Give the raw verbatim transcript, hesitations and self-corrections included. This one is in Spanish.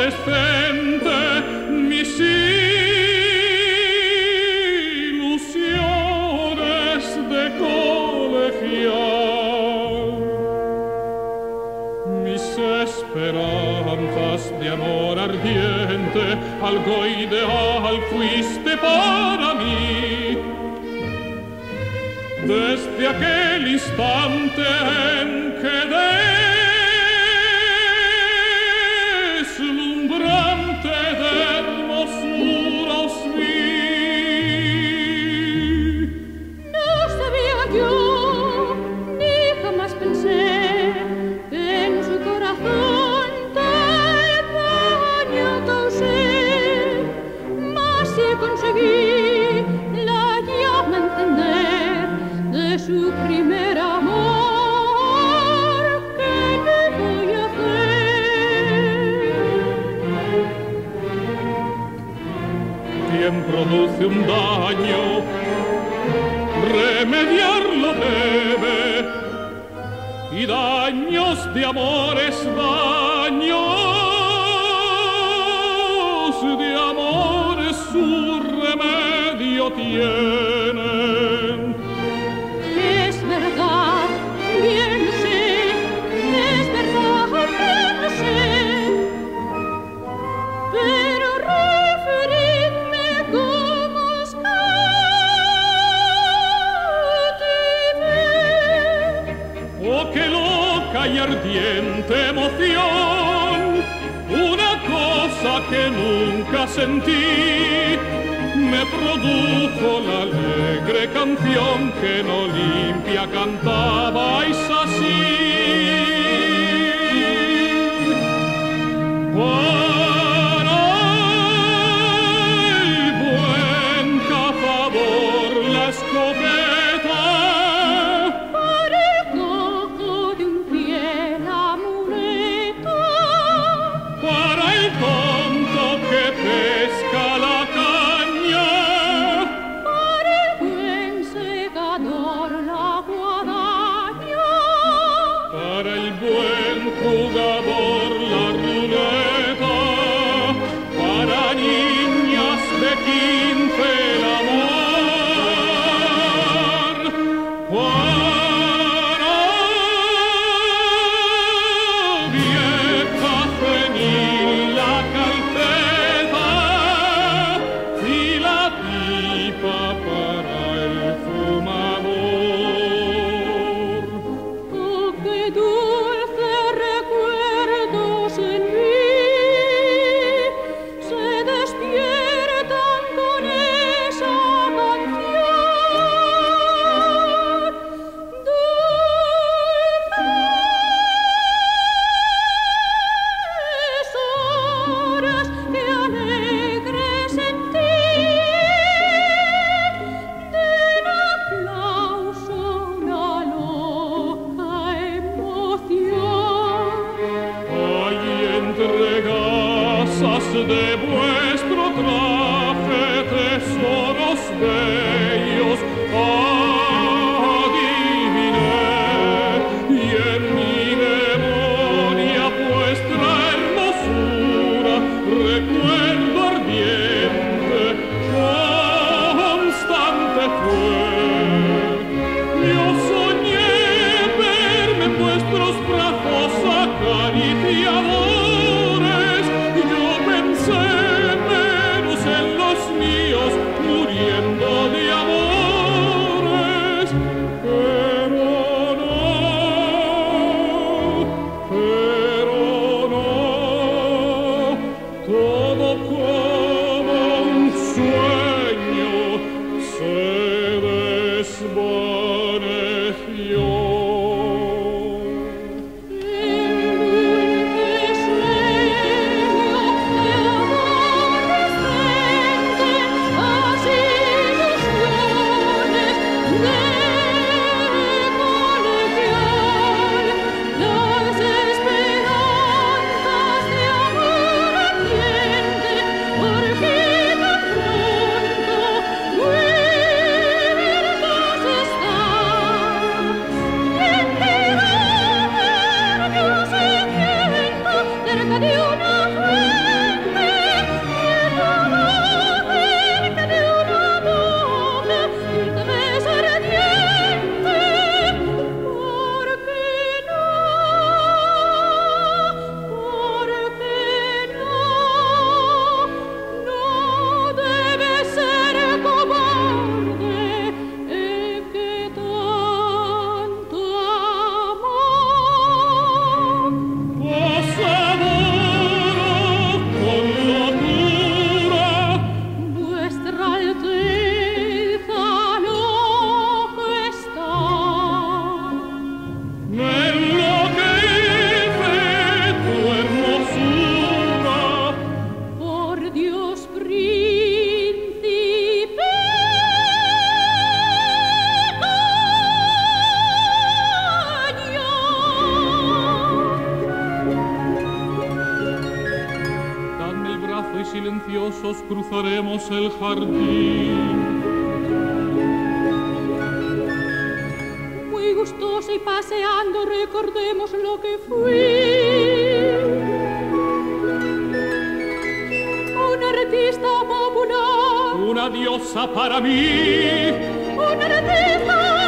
adolescente mis ilusiones de colegial, mis esperanzas de amor ardiente, algo ideal fuiste para mí. Desde aquel instante en que deslumbrante de hermosura os vi, no sabía yo, ni jamás pensé que en su corazón tal daño causé, mas si conseguí la llama encender de su primer amor, ¿qué me voy a hacer? Quien produce un daño, remediarlo debe, y daños de amores, daños de amores su remedio tienen. Es verdad, bien sé, es verdad, bien sé, pero referidme cómo os cautivé. Oh, qué loca y ardiente emoción, una cosa que nunca sentí, me produjo la alegre canción que en Olimpia cantabais así. Para el buen cazador la escopeta, Para el cojo de un pie la muleta, para el tonto que pesca la caña, para el buen segador la guadaña, para el buen jugador la ruleta, para niñas de quince el amor, para vieja senil la calceta y la pipa para el fumador. oh, qué dulce recuerdos en mí se despiertan con esa canción. Dulces horas que alegre sentí del aplauso una loca emoción. Ay, entre gasas de vuestro traje, tesoros bellos, adiviné, y en mi memoria vuestra hermosura, recuerdo ardiente, constante fue. Yo soñé verme en vuestros brazos acariciadores, yo pensé menos en los míos, muriendo de amores, pero no, pero no, todo como un sueño se desvaneció. En dulce sueño de adolescente, las ilusiones de colegial, las esperanzas de amor ardiente, por fin tan pronto muertas están. cruzaremos el jardín. Muy gustosa y paseando recordemos lo que fui. Una artista popular, Una diosa para mí. una artista